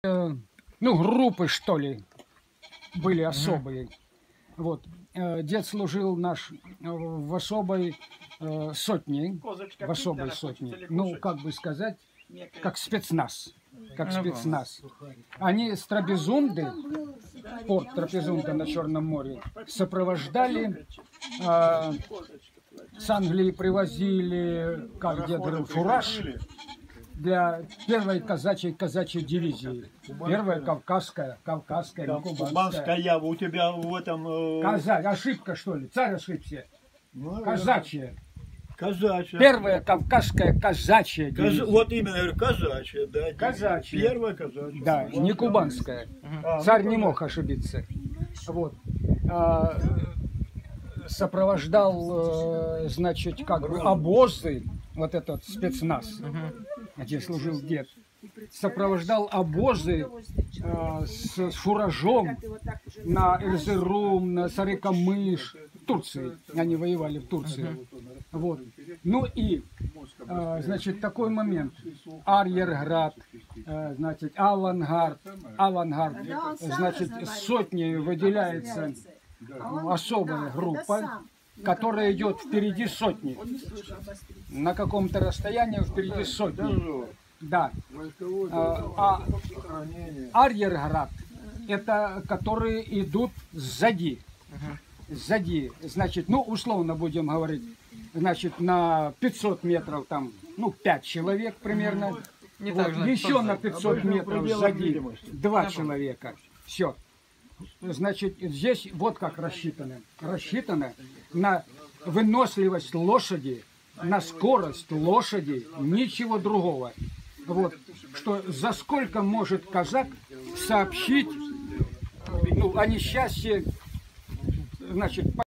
ну, группы, что ли, были особые. Вот. Дед служил наш в особой сотне, в особой сотне. Ну, как бы сказать, как спецназ. Как спецназ. Они с Трапезунды, порт Трапезунда на Черном море, сопровождали, с Англии привозили, как дед говорил, фураж для первой казачьей дивизии. Первая кавказская, не кубанская. У тебя в этом... Казачья, ошибка что ли? Царь ошибся. Казачья. Казачья. Первая кавказская казачья дивизия. Вот именно казачья, да. Казачья. Первая казачья. Да, не кубанская. Царь не мог ошибиться. Вот. Сопровождал, значит, как бы обозы, вот этот спецназ, где служил дед, сопровождал обозы с фуражом на Эрзерум, на Сарыкамыш, в Турции. Они воевали в Турции. Вот. Ну и, значит, такой момент. Арьерград, значит, Авангард, значит, сотни выделяется особая группа, которая идет впереди сотни. На каком-то расстоянии впереди сотни. Да. Арьерград — это которые идут сзади. Сзади. Значит, ну, условно будем говорить, значит, на 500 метров там, ну, 5 человек примерно. Вот. Еще на 500 метров сзади 2 человека. Все. Значит, здесь вот как рассчитано. Рассчитано на выносливость лошади, на скорость лошади, ничего другого. Вот, что за сколько может казак сообщить, ну, о несчастье, значит,